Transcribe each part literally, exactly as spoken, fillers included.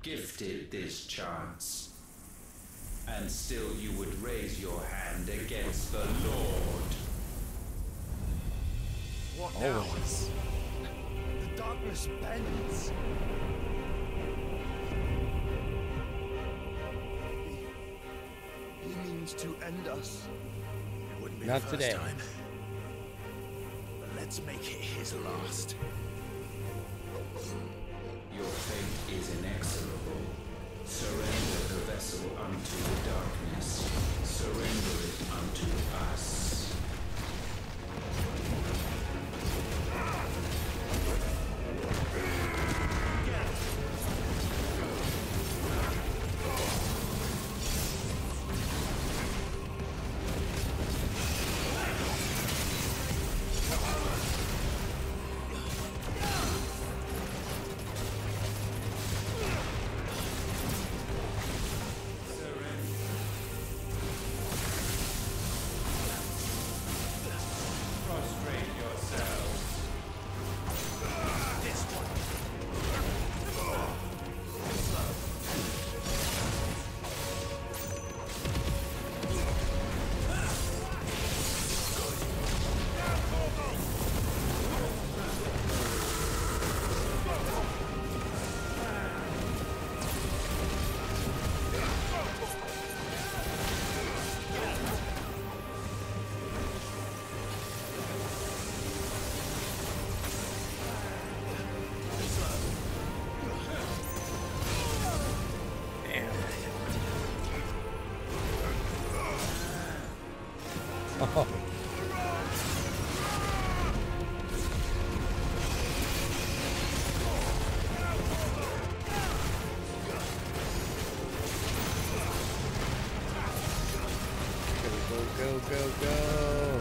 gifted this chance. And still you would raise your hand against the Lord. What now? Always. The darkness bends. He, he means to end us. It wouldn't be Not the first today. time. But let's make it his last. Your fate is inexorable. Surrender the vessel unto the darkness. Surrender it unto us. Oh. Go, go, go, go.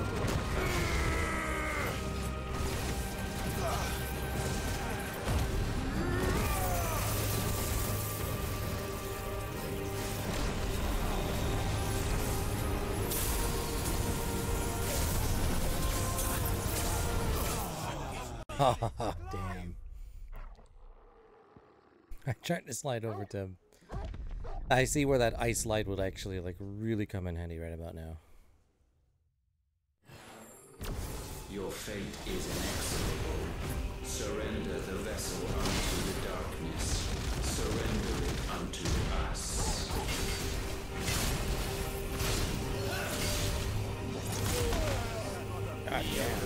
Oh, damn. I tried to slide over to him. I see where that ice slide would actually like really come in handy right about now. Your fate is inexorable. Surrender the vessel unto the darkness. Surrender it unto us. God damn.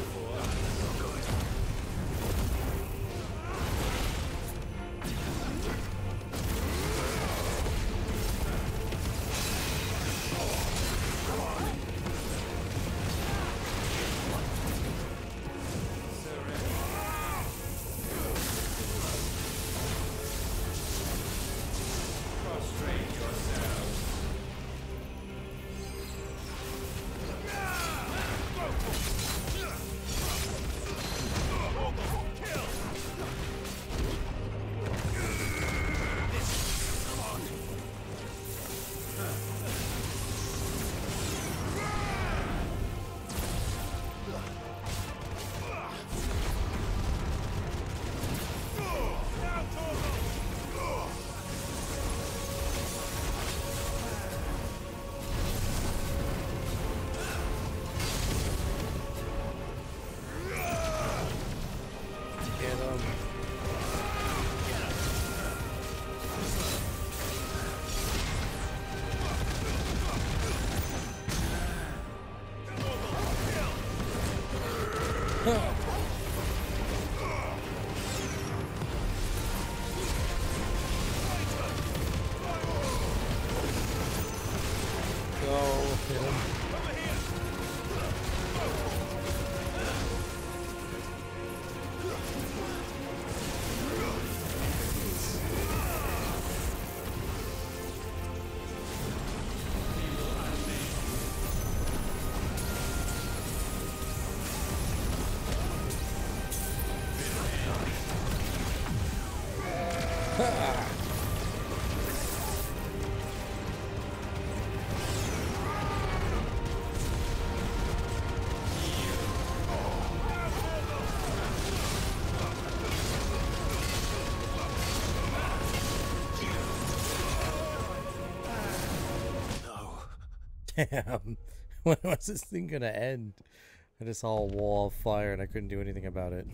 Damn. When was this thing gonna end? I just saw a wall of fire and I couldn't do anything about it.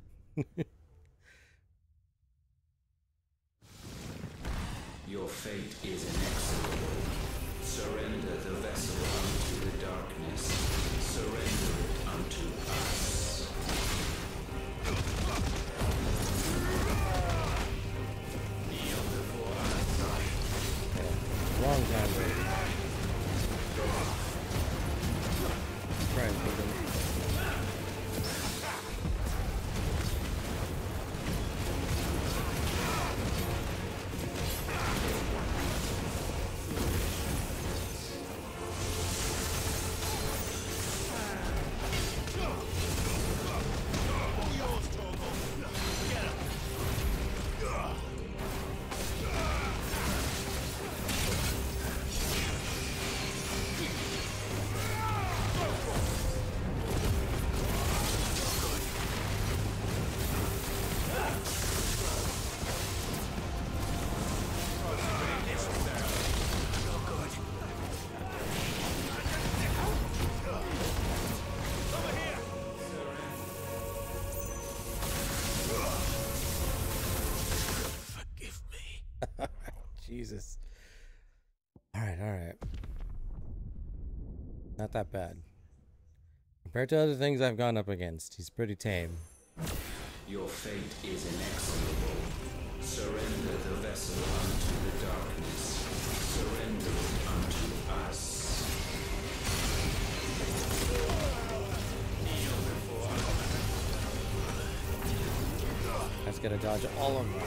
Your fate is inexorable. Surrender the vessel unto the darkness. Surrender it unto us. Kneel before us. Long time waiting. Try and put them. Jesus. Alright, alright. Not that bad. Compared to other things I've gone up against, he's pretty tame. Your fate is inexorable. Surrender the vessel unto the darkness. Surrender it unto us. Kneel before us. That's gonna dodge all of them.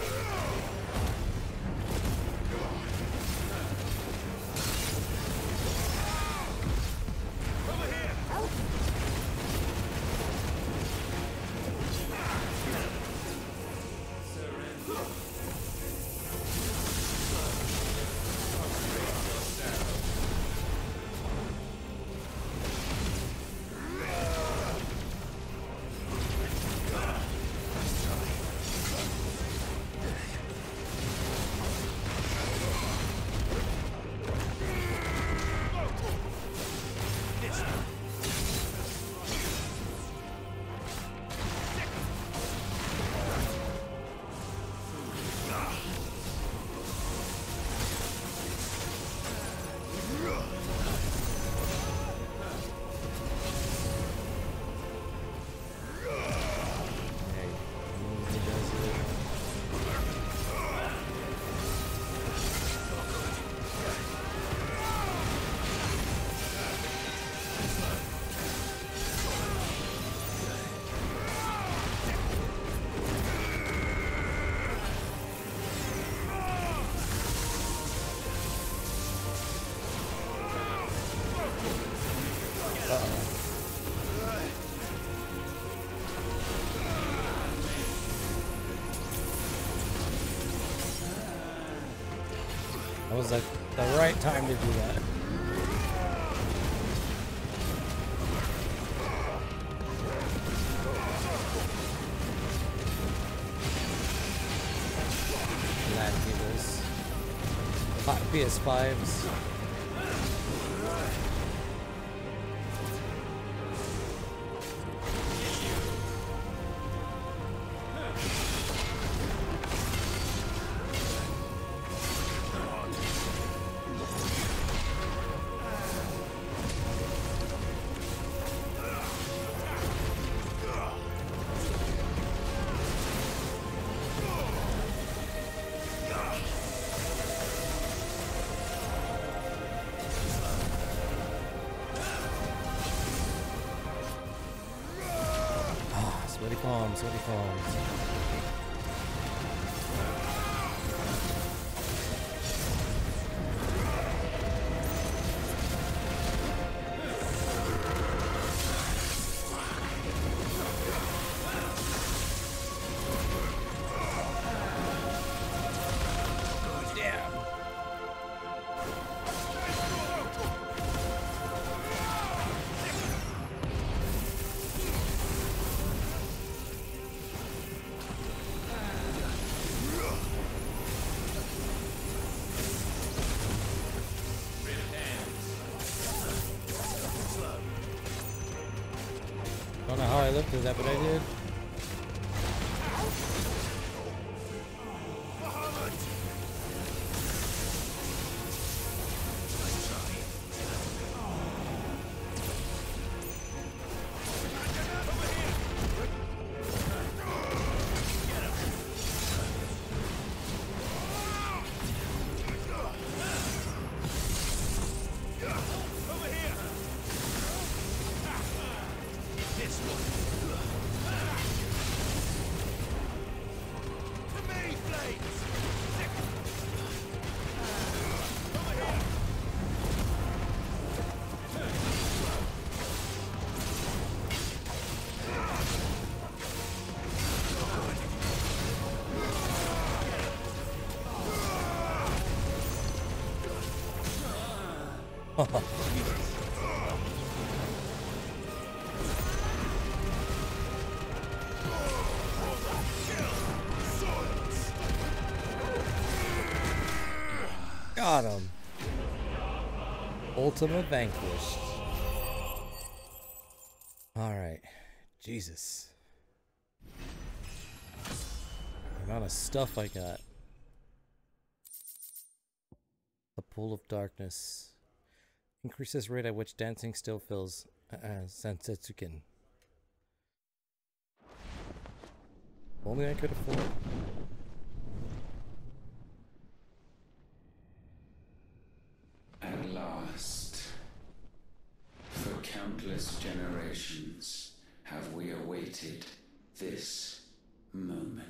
That was like the right time to do that. Land cables. P S fives. Sweaty palms, sweaty palms. don't know how I lived through that, but I did. Got him. Ultima vanquished. Alright. Jesus. The amount of stuff I got. The Pool of Darkness. Increases rate at which dancing still fills uh, uh, Sansetsuken. Only I could afford. At last, for countless generations, have we awaited this moment.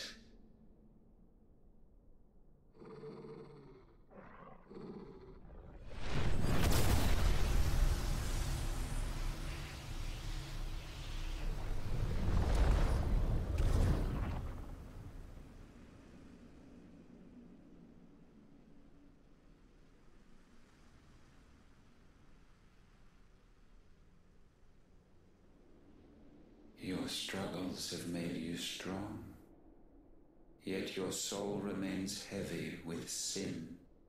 Your struggles have made you strong, yet your soul remains heavy with sin.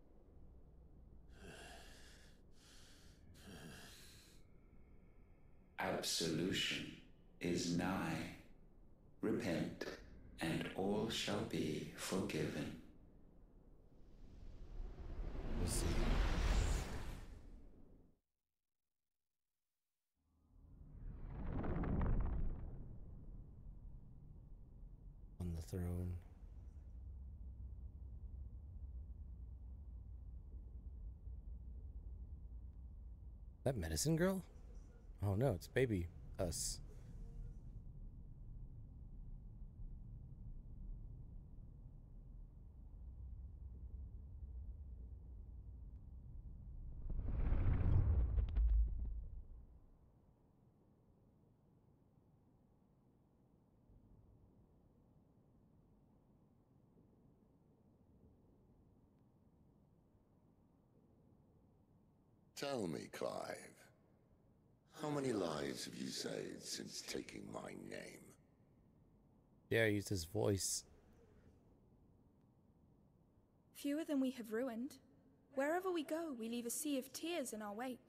Absolution is nigh. Repent, and all shall be forgiven. We'll see. On the throne. That medicine girl? Oh no, it's baby us. Tell me, Clive, how many lives have you saved since taking my name? Yeah, I used his voice. Fewer than we have ruined. Wherever we go, we leave a sea of tears in our wake.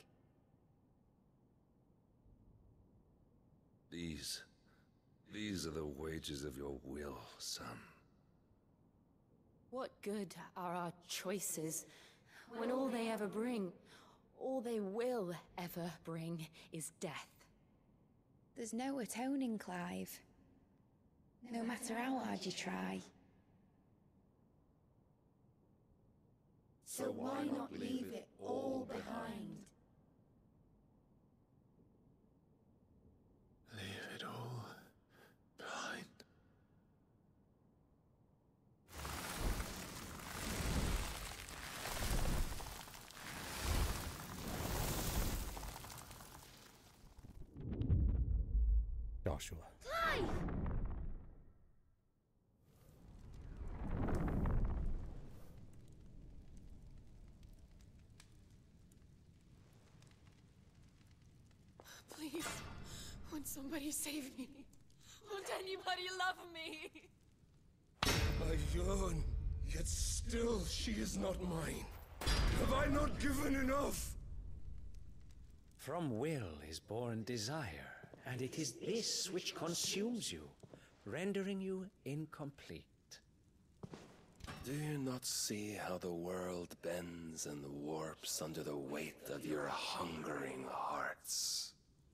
These... these are the wages of your will, son. What good are our choices when all they ever bring, all they will ever bring, is death? There's no atoning, Clive. No matter how hard you try. So why not leave it all behind? Leave it all behind. Joshua. Clive! Please, won't somebody save me? Won't anybody love me? I yearn, yet still she is not mine. Have I not given enough? From will is born desire, And it is this which consumes you, rendering you incomplete. Do you not see how the world bends and warps under the weight of your hungering hearts?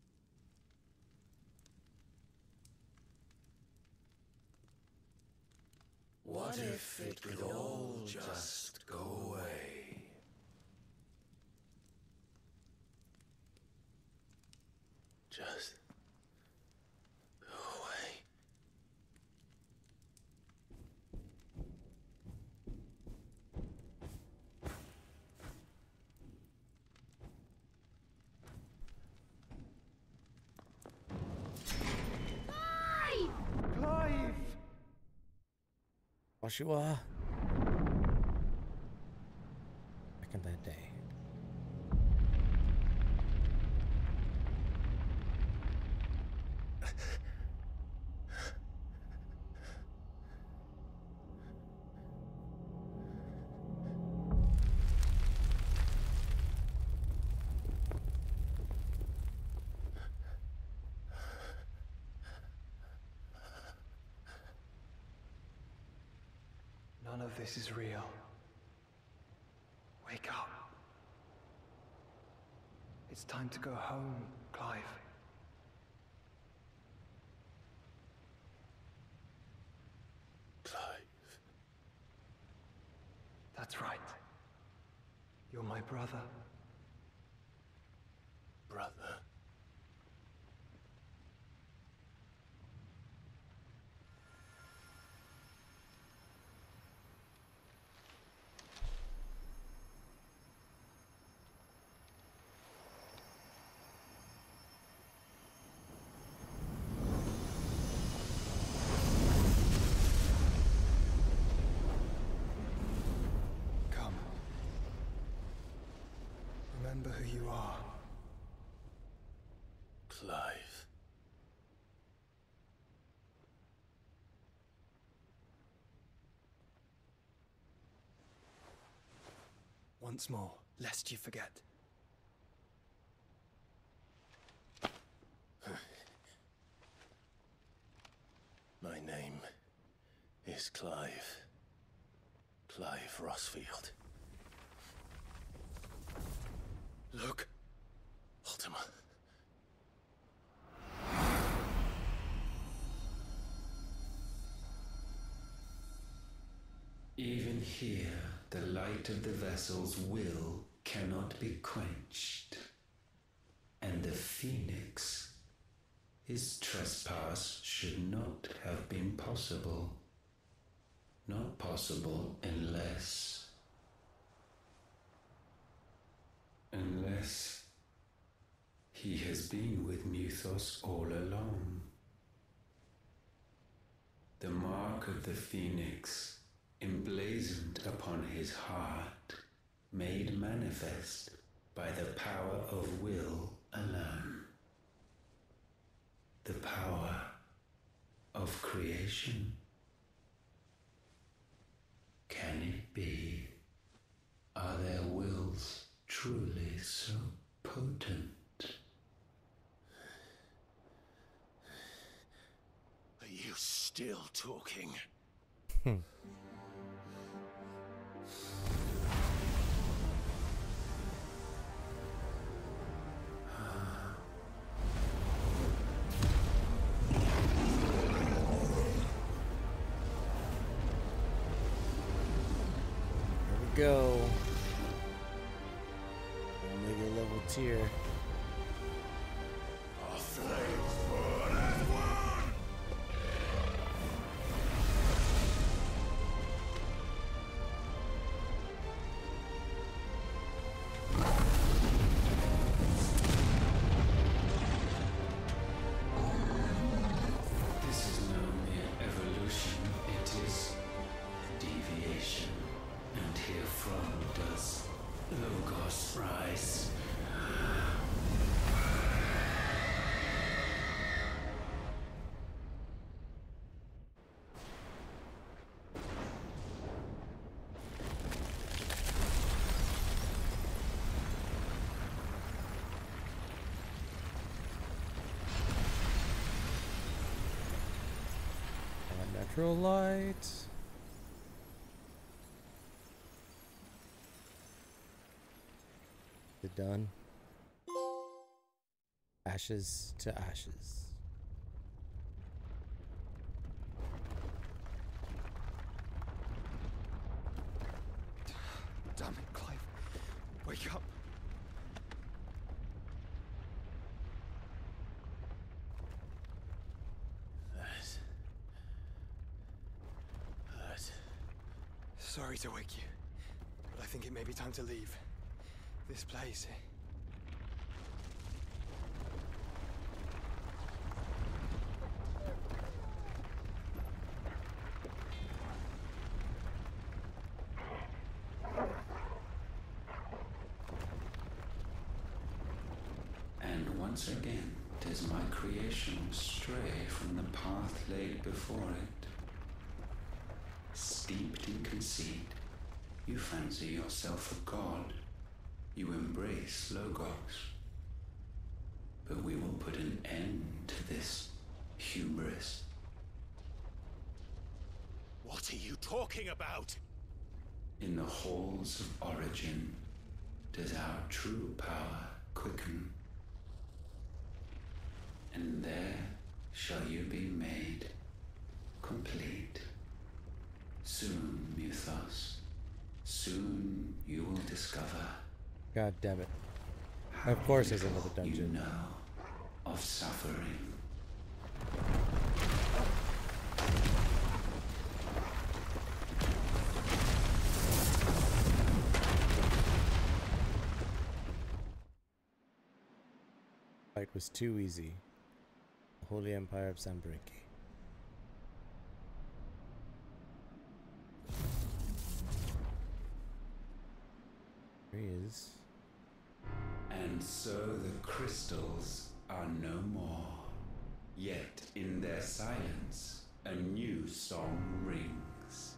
What if it could all just go away? Just go away. Clive! Joshua. Back in that day. None of this is real. Wake up. It's time to go home, Clive. Clive. That's right. You're my brother. Brother. Come. Remember who you are. Clive. Once more, lest you forget. My name is Clive. Clive Rosfield. Look, Ultima. Even here, the light of the vessel's will cannot be quenched. And the Phoenix, his trespass should not have been possible. Not possible unless... Unless... he has been with Mythos all along. The mark of the Phoenix, emblazoned upon his heart, made manifest by the power of will alone. The power of creation. Can it be? Are their wills truly so potent? Are you still talking? Hmm. Go. Omega level tier. A flame for that one! This is no mere evolution, it is deviation. And herefrom does Logos rise. Natural light. It done. Ashes to ashes. Damn it, Clive. Wake up. That hurt. Sorry to wake you, but I think it may be time to leave. This place. And once again, does my creation stray from the path laid before it? Steeped in conceit, you fancy yourself a god. You embrace Logos. But we will put an end to this hubris. What are you talking about? In the halls of origin, does our true power quicken? And there shall you be made complete. Soon, Muthos, soon you will discover. God damn it. Of course there's another You dungeon. know of suffering. Fight was too easy. The Holy Empire of Sanbreque. There he is. And so the crystals are no more. Yet in their silence, a new song rings.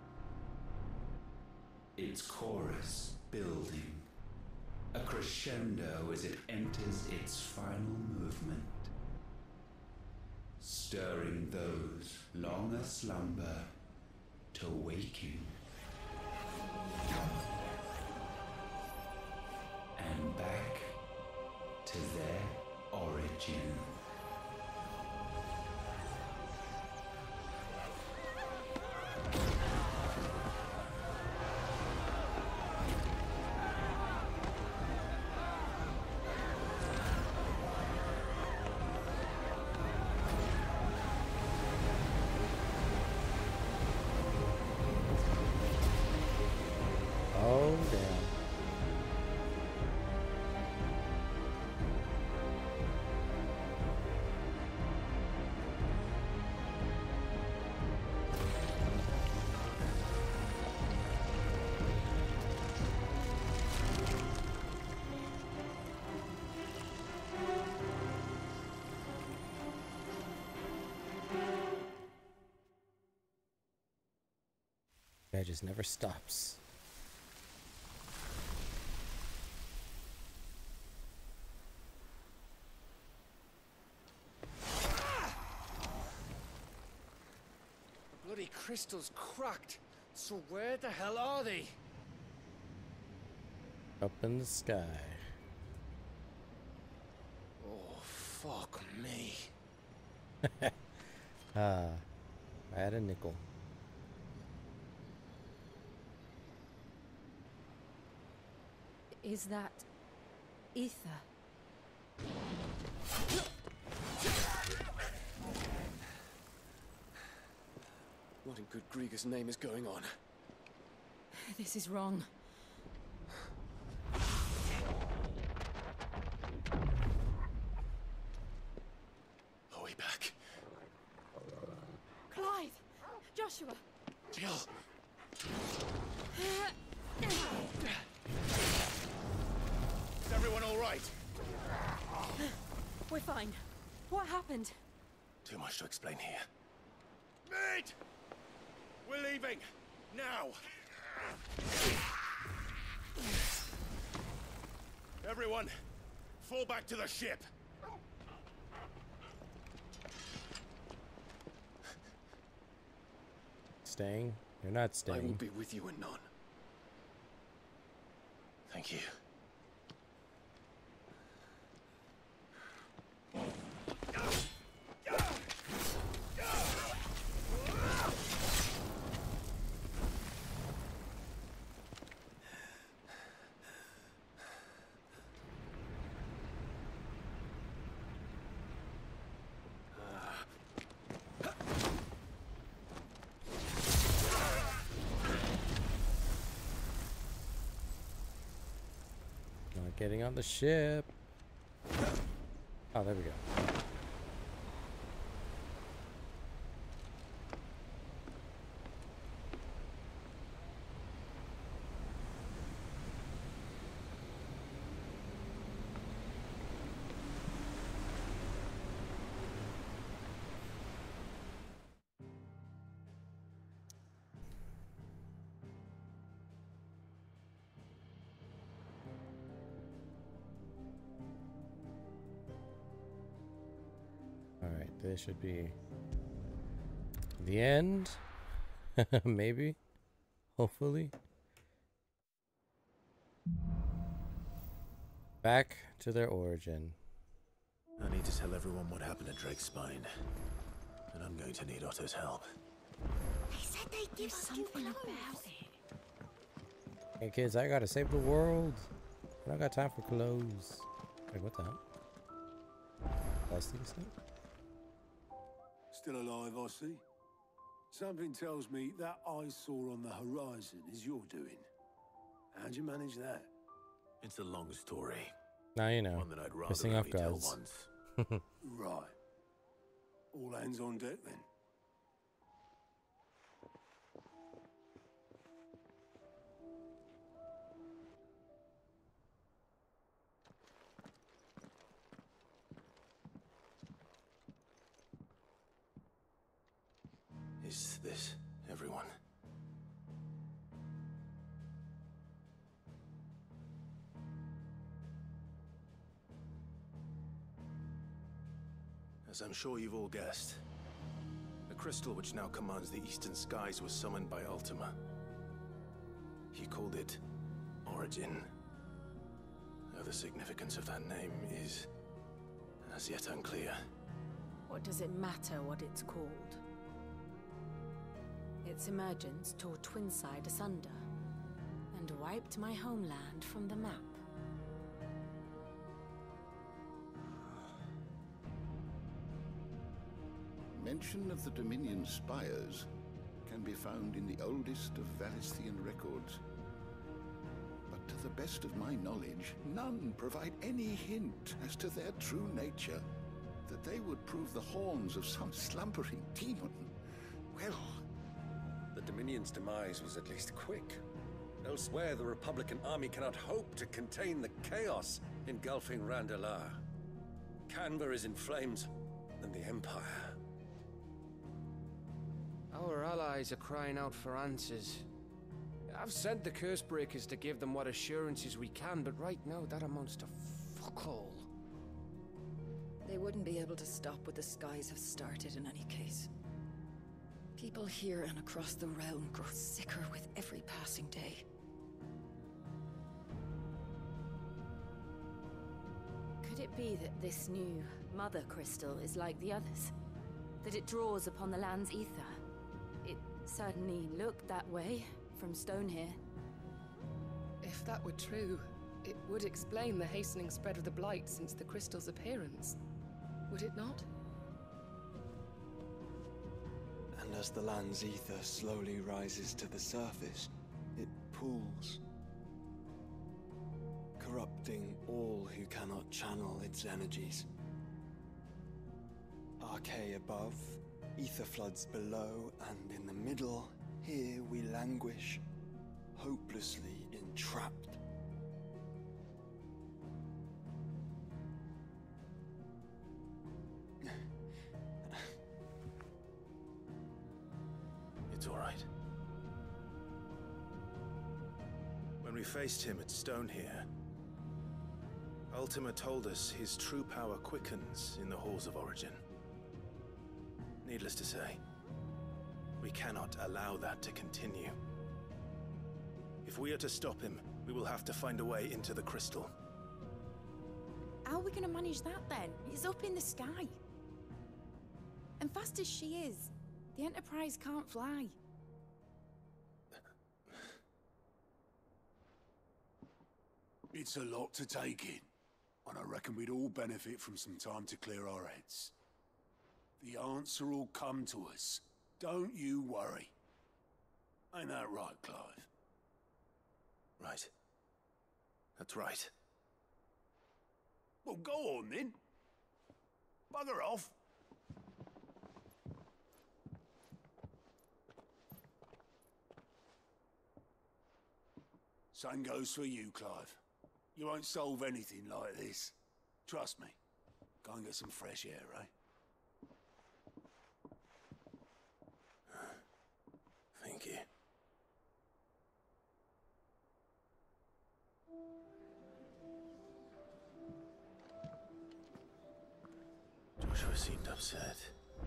Its chorus building, a crescendo as it enters its final movement, stirring those long aslumber to waking. And back to their origin. Oh, damn. Guy just never stops. Bloody crystal's cracked. So where the hell are they? Up in the sky. Oh, fuck me. Ah, I had a nickel. Is that ether? What in good Grieger's name is going on? This is wrong. Are we back? Clive! Joshua! Jill! Is everyone all right? We're fine. What happened? Too much to explain here. Mate! We're leaving! Now! Everyone, fall back to the ship! staying? You're not staying. I will be with you anon. Thank you. Getting on the ship. Oh, there we go. This should be the end. Maybe. Hopefully. Back to their origin. I need to tell everyone what happened at Drake's Spine. And I'm going to need Otto's help. They said they'd give us something about it. Hey kids, I gotta save the world. I don't got time for clothes. Wait, what the hell? Last thing thing? Still alive, I see. Something tells me that eyesore on the horizon is your doing. How'd you manage that? It's a long story. Now you know. One that I'd rather Pissing off only tell guards. Right. All hands on deck then. Is this everyone? As I'm sure you've all guessed, the crystal which now commands the eastern skies was summoned by Ultima. He called it Origin. Though the significance of that name is as yet unclear. What does it matter what it's called? Its emergence tore Twinside asunder and wiped my homeland from the map. Mention of the Dominion spires can be found in the oldest of Valisthian records. But to the best of my knowledge, none provide any hint as to their true nature. That they would prove the horns of some slumbering demon. Well... The Dominion's demise was at least quick. Elsewhere, the Republican army cannot hope to contain the chaos engulfing Randalar. Canva is in flames, and the Empire... Our allies are crying out for answers. I've sent the Cursebreakers to give them what assurances we can, but right now that amounts to fuck all. They wouldn't be able to stop what the skies have started in any case. People here and across the realm grow sicker with every passing day. Could it be that this new Mother Crystal is like the others? That it draws upon the land's ether? It certainly looked that way from stone here. If that were true, it would explain the hastening spread of the Blight since the crystal's appearance. Would it not? And as the land's ether slowly rises to the surface, it pools, corrupting all who cannot channel its energies. Archay above, ether floods below, and in the middle, here we languish, hopelessly entrapped. It's all right. When we faced him at Stonehere, Ultima told us his true power quickens in the halls of Origin. Needless to say, We cannot allow that to continue. If we are to stop him, we will have to find a way into the crystal. How are we gonna manage that then? It's up in the sky. And fast as she is, the Enterprise can't fly. It's a lot to take in, and I reckon we'd all benefit from some time to clear our heads. The answer will come to us. Don't you worry. Ain't that right, Clive? Right. That's right. Well, go on then. Bugger off. Same goes for you, Clive. You won't solve anything like this. Trust me. Go and get some fresh air, eh? Thank you. Joshua seemed upset.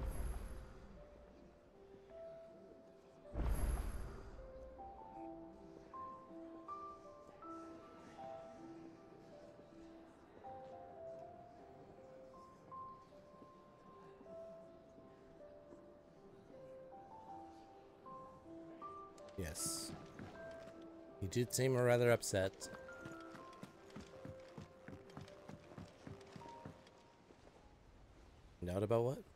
Yes. He did seem rather upset. Doubt about what?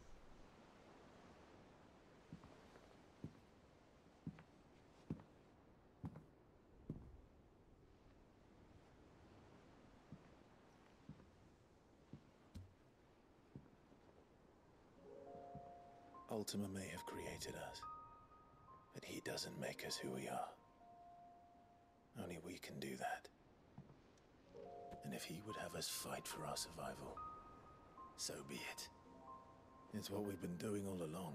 Ultima may have created us, but he doesn't make us who we are. Only we can do that. And if he would have us fight for our survival, so be it. It's what we've been doing all along.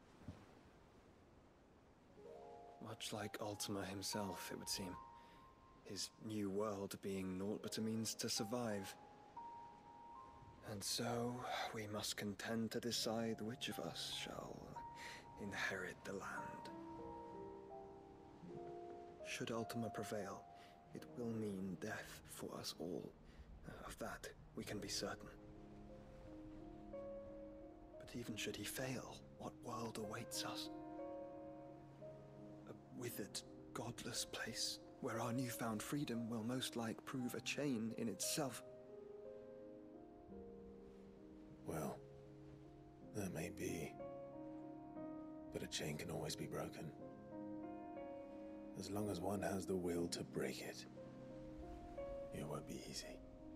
Much like Ultima himself, it would seem. His new world being naught but a means to survive. And so, we must contend to decide which of us shall inherit the land. Should Ultima prevail, it will mean death for us all. Of that, we can be certain. But even should he fail, what world awaits us? A withered, godless place where our newfound freedom will most like prove a chain in itself. Well, that may be. But a chain can always be broken. As long as one has the will to break it, it won't be easy.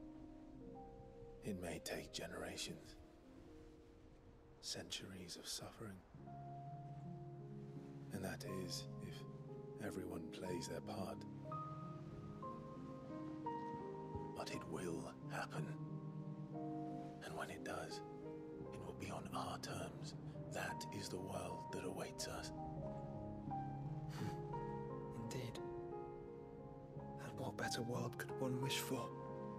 It may take generations, centuries of suffering. And that is if everyone plays their part. But it will happen. And when it does, it will be on our terms. That is the world that awaits us. Indeed. And what better world could one wish for?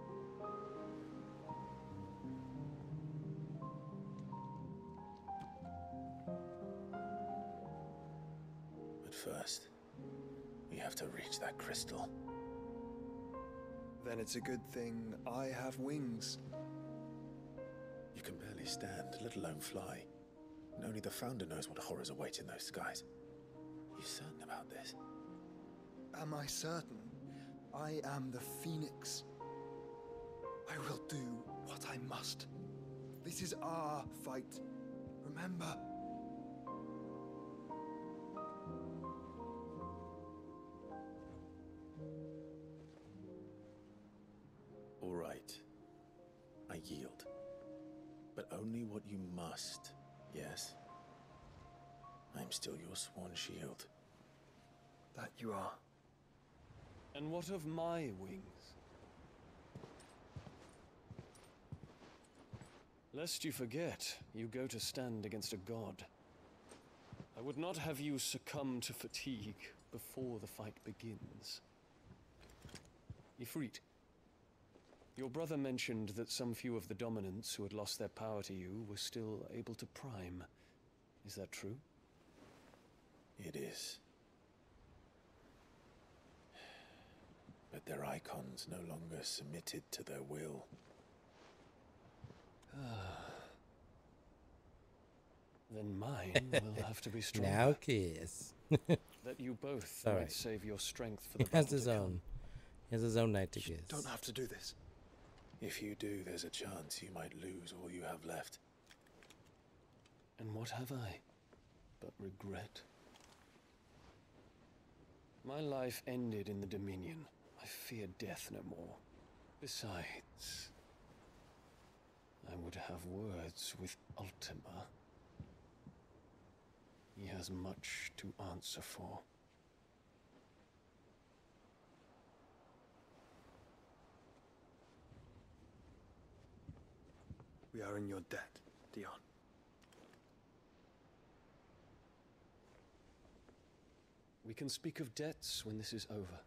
But first, we have to reach that crystal. Then it's a good thing I have wings. You can barely stand, let alone fly. And only the Founder knows what horrors await in those skies. You certain about this? Am I certain? I am the Phoenix. I will do what I must. This is our fight. Remember? All right. I yield. But only what you must, yes? I'm still your sworn shield. That you are. And what of my wings? Lest you forget, you go to stand against a god. I would not have you succumb to fatigue before the fight begins. Ifrit, your brother mentioned that some few of the dominants who had lost their power to you were still able to prime. Is that true? It is. But their icons no longer submitted to their will. Then mine will have to be stronger. Now kiss. That you both All might right. save your strength for He the has battle his to come. own. He has his own night to kiss. Don't have to do this. If you do, there's a chance you might lose all you have left. And what have I but regret? My life ended in the Dominion. I fear death no more. Besides, I would have words with Ultima. He has much to answer for. We are in your debt, Dion. We can speak of debts when this is over.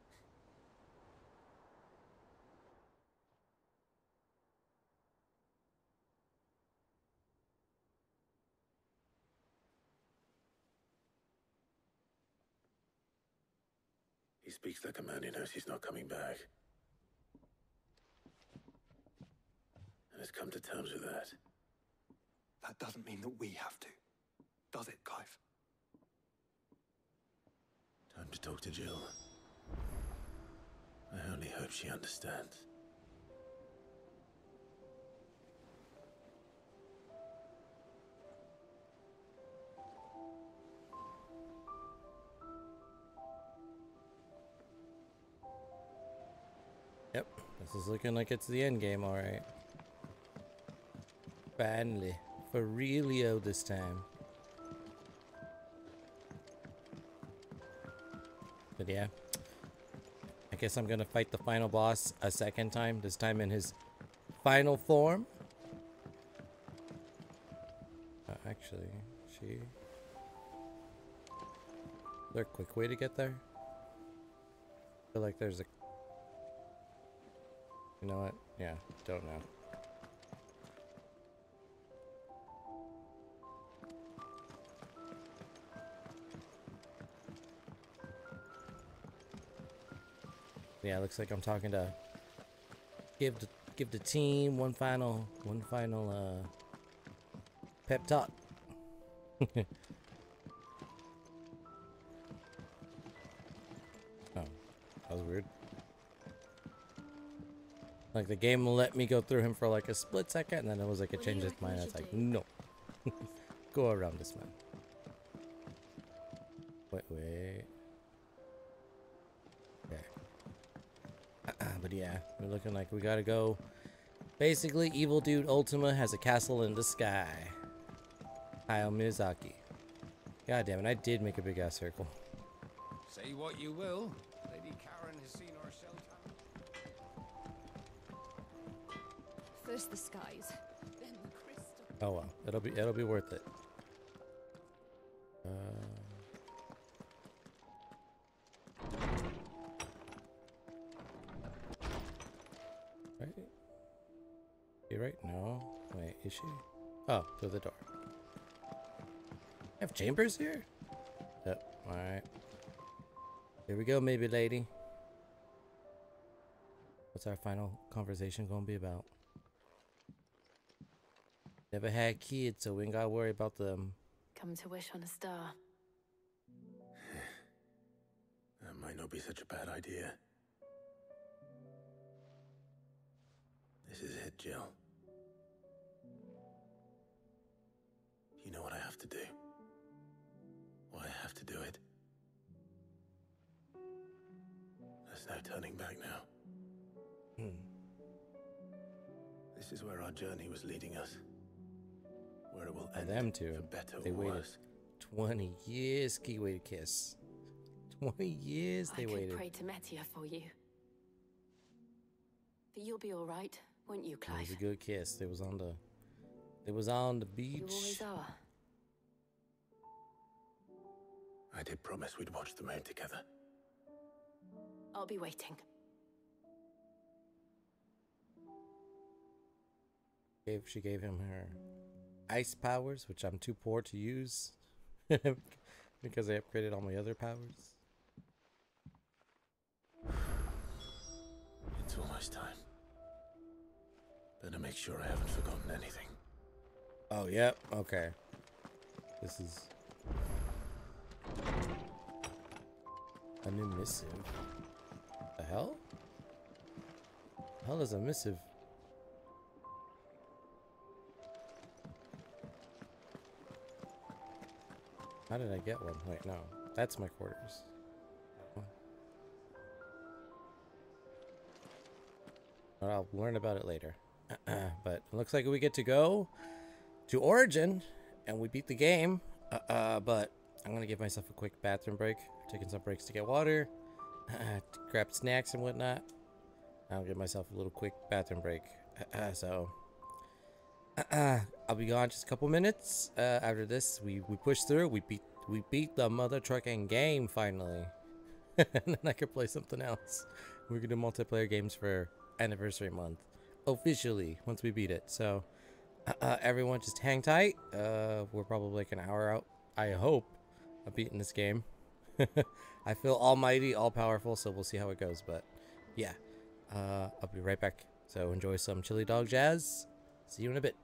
He speaks like a man who knows he's not coming back. And has come to terms with that. That doesn't mean that we have to, does it, Clive? Time to talk to Jill. I only hope she understands. Yep, this is looking like it's the end game, alright. Finally. For realio this time. But yeah. I guess I'm gonna fight the final boss a second time, this time in his final form. Uh, actually, she... Is there a quick way to get there? I feel like there's a... You know what? Yeah, don't know. Yeah, looks like I'm talking to give the give the team one final one final uh pep talk. Oh, that was weird. Like the game will let me go through him for like a split second, and then it was like it changed its mind. It's like no, go around this man. Wait, wait. Okay. But yeah, we're looking like we gotta go. Basically, Evil Dude Ultima has a castle in the sky. Hayao Miyazaki. God damn it, I did make a big ass circle. Say what you will. Lady Karen has seen our cell tower. First the skies, then the crystal. Oh well, it'll be it'll be worth it. Uh, right? You right? No. Wait, is she? Oh, through the door. Have chambers here? Yep. All right. Here we go, maybe lady. What's our final conversation gonna be about? Never had kids, so we ain't gotta worry about them. Come to wish on a star. That might not be such a bad idea. This is it, Jill. You know what I have to do. Why I have to do it. There's no turning back now. Hmm. This is where our journey was leading us. Where it will For end, them two, for better they or waited worse. twenty years. Key way to kiss. Twenty years they I could waited. pray to Metia for you. But you'll be all right, won't you, It Clive? was a good kiss. It was on the. It was on the beach. You always are. I did promise we'd watch the moon together. I'll be waiting. Gave she gave him her ice powers, which I'm too poor to use. Because I upgraded all my other powers. It's almost time. Better make sure I haven't forgotten anything. Oh, yep. Okay. This is a new missive. The hell? The hell is a missive? How did I get one? Wait, no. That's my quarters. I'll learn about it later. But it looks like we get to go to Origin, and we beat the game. Uh, uh, but I'm gonna give myself a quick bathroom break. Taking some breaks to get water, to grab snacks and whatnot. I'll give myself a little quick bathroom break. Uh, so uh, I'll be gone just a couple minutes. Uh, after this, we we push through. We beat we beat the mother trucking game finally, and then I can play something else. We're gonna do multiplayer games for anniversary month officially once we beat it. So uh, everyone just hang tight. Uh, we're probably like an hour out, I hope, of beating this game. I feel almighty, all powerful, so we'll see how it goes. But yeah, uh, I'll be right back. So enjoy some Chili Dog Jazz. See you in a bit.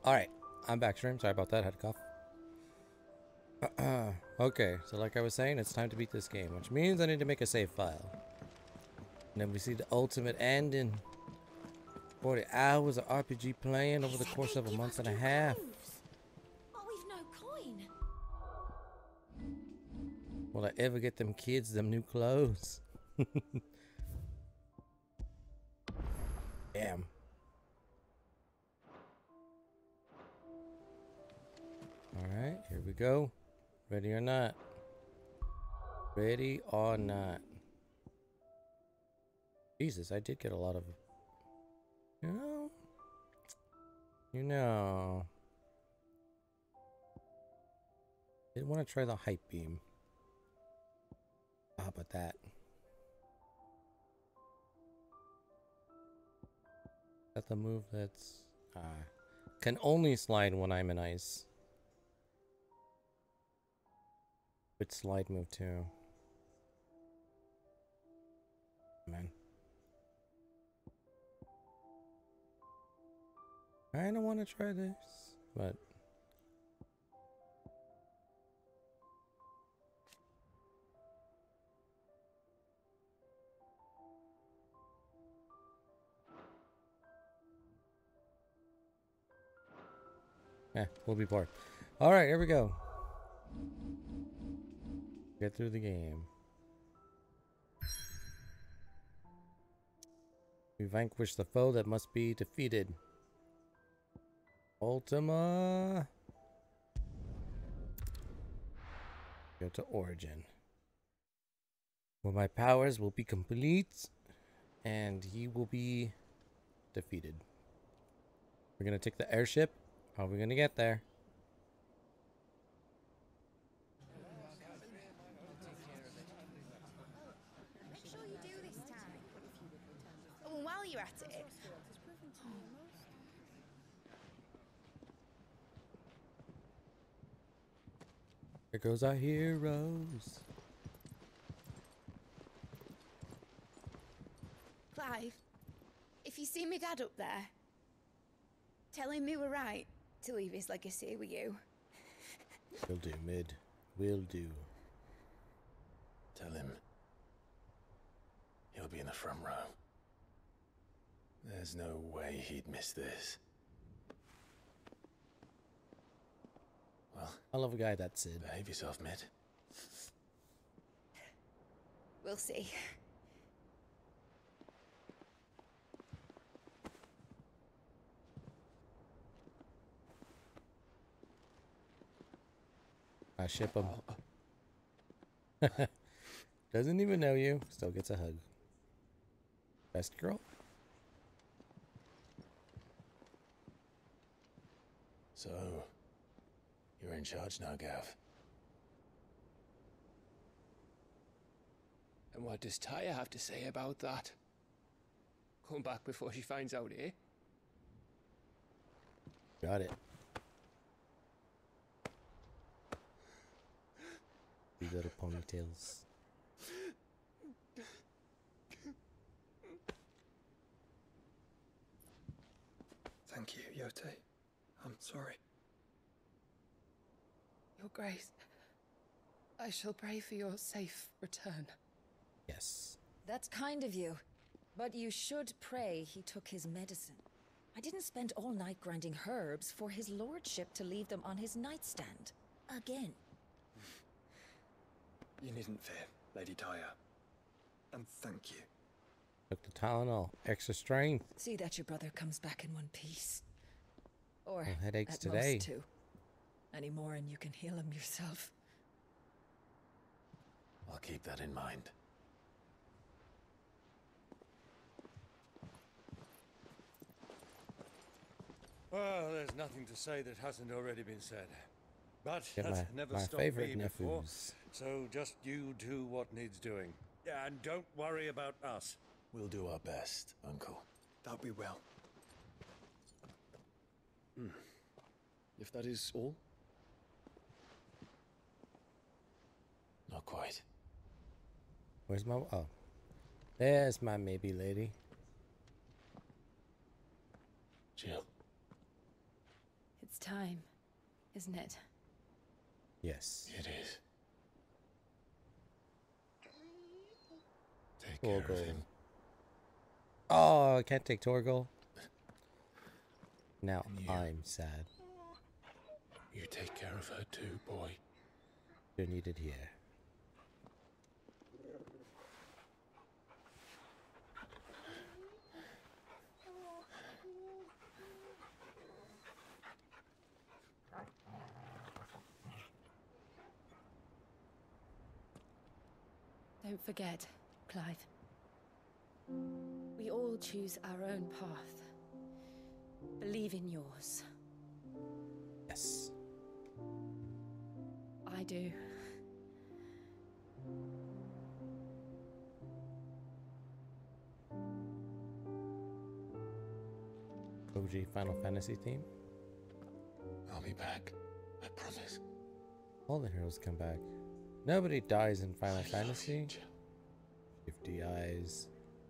Alright, I'm back stream. Sorry about that, I had a cough. Okay, so like I was saying, it's time to beat this game, which means I need to make a save file. And then we see the ultimate ending. forty hours of R P G playing over the course of a month and a half. But we've no coin. Will I ever get them kids them new clothes? Damn. Alright, here we go. Ready or not? Ready or not? Jesus, I did get a lot of... You know? You know... I did want to try the hype beam. How about that? Is that the move that's... Uh, can only slide when I'm in ice. Which slide move too? Man. I kinda wanna try this, but yeah, we'll be bored. Alright, here we go. Get through the game. We vanquish the foe that must be defeated. Ultima. Go to Origin. Where my powers will be complete and he will be defeated. We're gonna take the airship. How are we gonna get there? While you're at it. Here goes our heroes. Clive, if you see me dad up there, tell him we were right to leave his legacy with you. Will do, Mid. Will do. Tell him he'll be in the front row. There's no way he'd miss this. Well, I love a guy that's Sid. Behave yourself, Mid. We'll see. I ship him. Doesn't even know you. Still gets a hug. Best girl? So, you're in charge now, Gav. And what does Taya have to say about that? Come back before she finds out, eh? Got it. These little ponytails. Thank you, Yote. I'm sorry. Your Grace, I shall pray for your safe return. Yes. That's kind of you. But you should pray he took his medicine. I didn't spend all night grinding herbs for his lordship to leave them on his nightstand. Again. You needn't fear, Lady Taya. And thank you. Took the Tylenol. Extra strength. See that your brother comes back in one piece. Or well, headaches at today. most two. Any more and you can heal him yourself. I'll keep that in mind. Well, there's nothing to say that hasn't already been said. But Get that's my, never my stopped favorite me before. nephews. So just you do what needs doing. Yeah, and don't worry about us. We'll do our best, Uncle. That we will. Hmm. If that is all? Not quite. Where's my... Oh. There's my maybe lady. Jill. time, isn't it? Yes. It is. Take care Torgal. of him. Oh, I can't take Torgal. Now You. I'm sad. You take care of her too, boy. You're needed here. Don't forget, Clive. We all choose our own path. Believe in yours. Yes. I do. O G Final Fantasy theme. I'll be back. I promise. All the heroes come back. Nobody dies in Final Fantasy. Fifty eyes.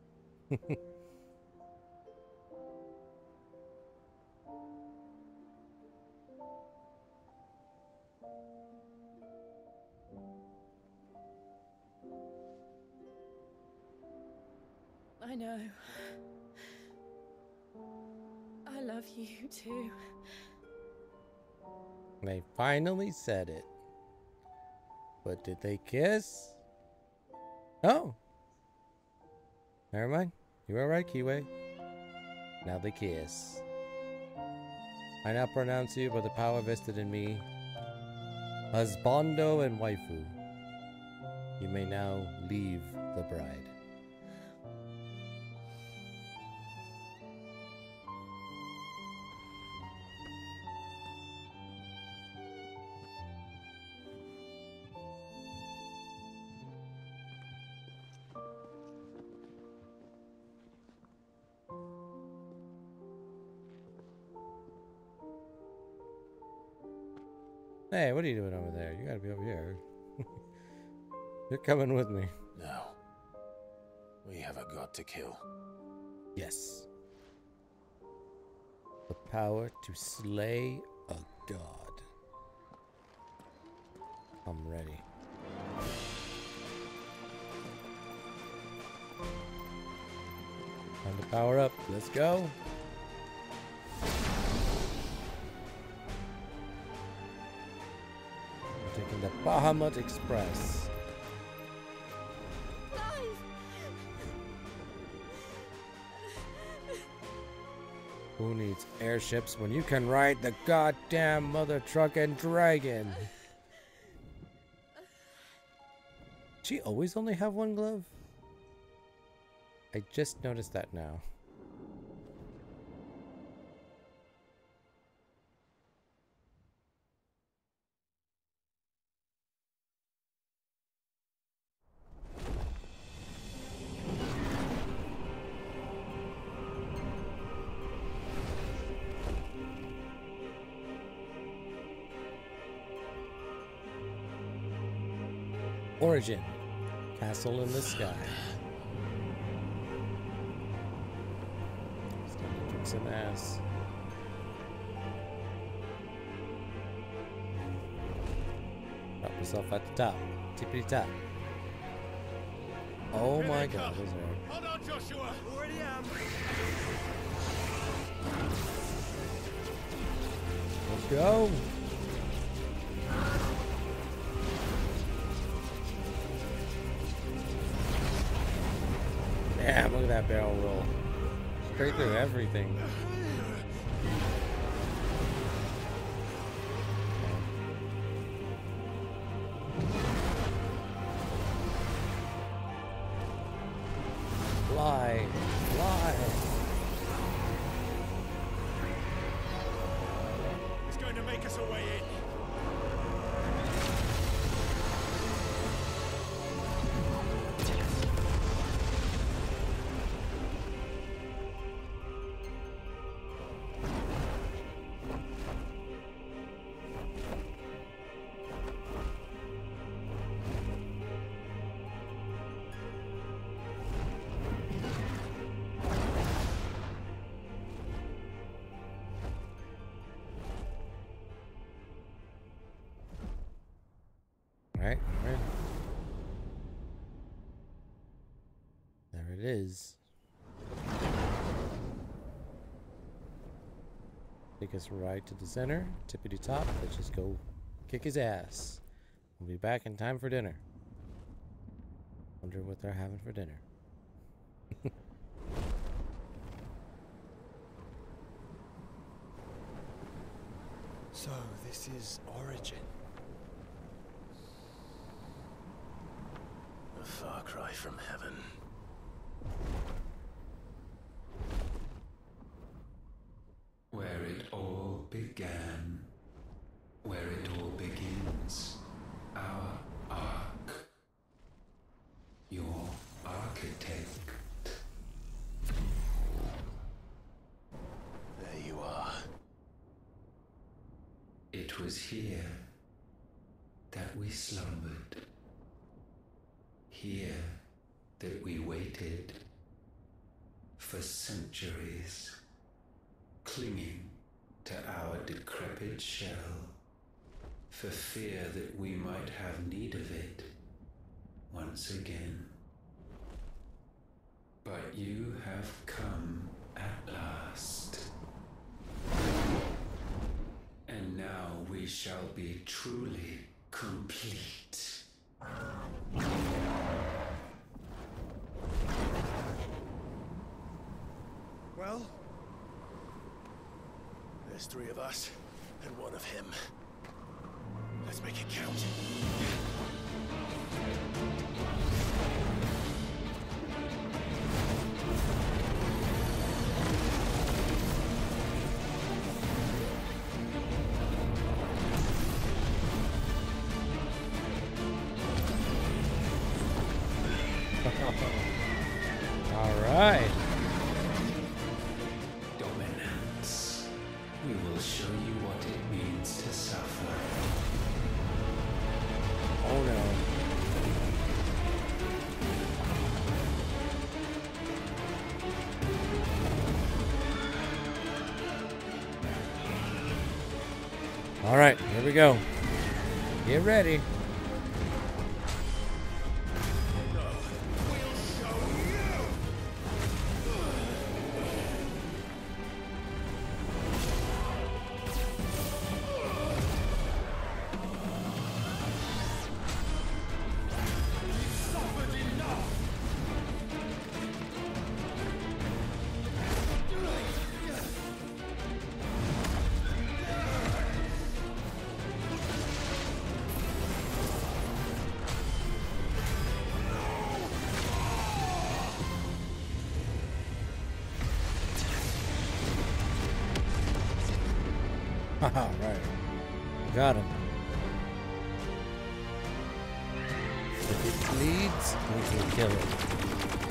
I know. I love you too. They finally said it. But did they kiss? Oh. Never mind. You were right, Kiwi. Now they kiss. I now pronounce you by the power vested in me, husbando and waifu. You may now leave the bride. Hey, what are you doing over there? You gotta be over here. You're coming with me. No. We have a god to kill. Yes. The power to slay a god. I'm ready. Time to power up. Let's go. We're taking the Bahamut Express. Who needs airships when you can ride the goddamn mother truckin' dragon? She always only have one glove? I just noticed that now. Origin. Castle in the sky. It's gonna kick some ass. Drop yourself at the top. Tippity top. Oh my god, those are. Hold on, Joshua! Already am! Let's go! Damn, look at that barrel roll. Straight through everything. Fly! Fly! It's going to make us a way in. Alright, alright. There it is. Take us right to the center, tippity top. Let's just go kick his ass. We'll be back in time for dinner. Wonder what they're having for dinner. So, this is Origin. A far cry from heaven. Where it all began. Where it all begins. Our ark. Your architect. There you are. It was here that we slumbered. Here that we waited for centuries, clinging to our decrepit shell, for fear that we might have need of it once again. But you have come at last. And now we shall be truly complete. Well, there's three of us and one of him. Let's make it count. All right. Dominance. We will show you what it means to suffer. Oh no. All right, here we go. Get ready. All right. Got him. If it bleeds, we can kill it.